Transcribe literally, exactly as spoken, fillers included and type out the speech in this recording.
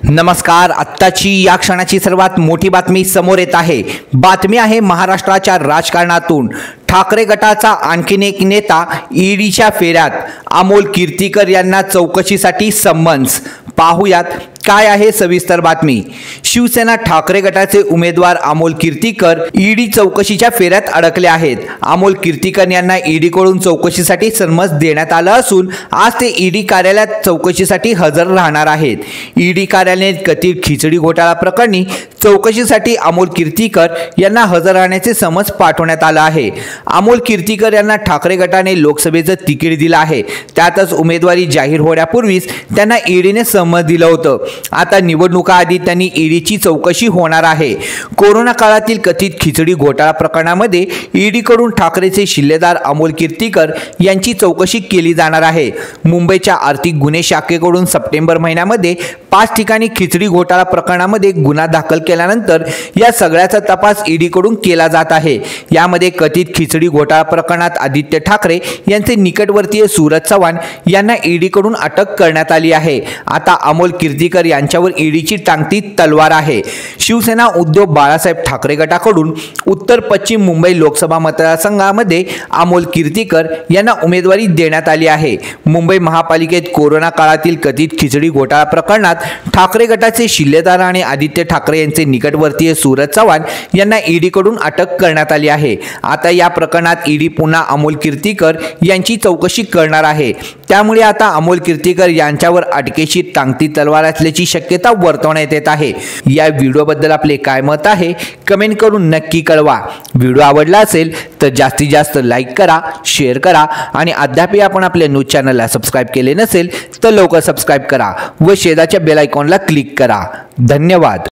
नमस्कार। आत्ताची या क्षणाची सर्वात मोठी बातमी समोर येत आहे। बातमी आहे महाराष्ट्राच्या राजकारणातून ठाकरे गटाचा आणखीन एक नेता ईडीच्या फेऱ्यात। अमोल कीर्तीकर यांना चौकशीसाठी समन्स। पाहुयात काय आहे सविस्तर बातमी। शिवसेना ठाकरे गटाचे उमेदवार अमोल कीर्तीकर ईडी चौकशीच्या फेऱ्यात अडकले आहेत। अमोल कीर्तीकर यांना ईडी कडून चौकशीसाठी समन्स देण्यात आलं असून आज ते ईडी कार्यालयात चौकशीसाठी हजर राहणार आहेत। ईडी कार्यालयाने कथित खिचडी घोटाळा प्रकरणी चौकशीसाठी अमोल कीर्तीकर यांना हजर राहण्याचे समन्स पाठवण्यात आलं आहे। अमोल कीर्तीकर यांना ठाकरे गटाने लोकसभेचं तिकीट दिलं आहे। त्यातच उमेदवारी जाहीर होण्यापूर्वीच त्यांना ईडीने समन्स दिलं होतं। आता निवडणुकाआधी त्यांनी ईडीची चौकशी होणार आहे। कोरोना काळातील कथित खिचडी घोटाळा प्रकरणामध्ये ईडी कडून ठाकरेचे शिल्लेदार अमोल कीर्तीकर यांची चौकशी केली जाणार आहे। मुंबईच्या आर्थिक गुन्हे शाखेकडून सप्टेंबर महिन्यामध्ये पाच ठिकाणी खिचडी घोटाळा प्रकरणामध्ये गुन्हा दाखल केल्यानंतर या सगळ्याचा तपास ईडी कडून केला जात आहे। यामध्ये कथित खिचडी घोटाळा प्रकरणात आदित्य ठाकरे यांचे निकटवर्तीय सूरज चव्हाण यांना ईडी कडून अटक करण्यात आली आहे। आता अमोल कीर्तीकर यांच्यावर ईडीची टांगती तलवार आहे। शिवसेना उद्धव बाळासाहेब ठाकरे गटाकडून उत्तर पश्चिम मुंबई लोकसभा मतदारसंघामध्ये अमोल कीर्तीकर यांना उमेदवारी देण्यात आली आहे। मुंबई महापालिकेत कोरोना काळातील कथित खिचडी घोटाळा प्रकरणात ठाकरे गटाचे शिल्लेदार आणि आदित्य ठाकरे यांचे निकटवर्तीय सूरज चव्हाण यांना ईडी कडून अटक करण्यात आली आहे। आता या प्रकरणात ईडी पुन्हा अमोल कीर्तीकर यांची चौकशी करणार आहे। त्यामुळे आता अमोल कीर्तीकर यांच्यावर अटकेची टांगती तलवार असल्याची शक्यता वर्तवण्यात येत आहे। या व्हिडिओबद्दल आपले काय मत आहे कमेंट करून नक्की कळवा। व्हिडिओ आवडला असेल तर जास्तीत जास्त लाईक करा, शेअर करा आणि अद्याप आपण आपल्या न्यूज चॅनलला सबस्क्राइब केले नसेल तर लवकर सबस्क्राइब करा व शेजारच्या बेल आयकॉनला क्लिक करा। धन्यवाद।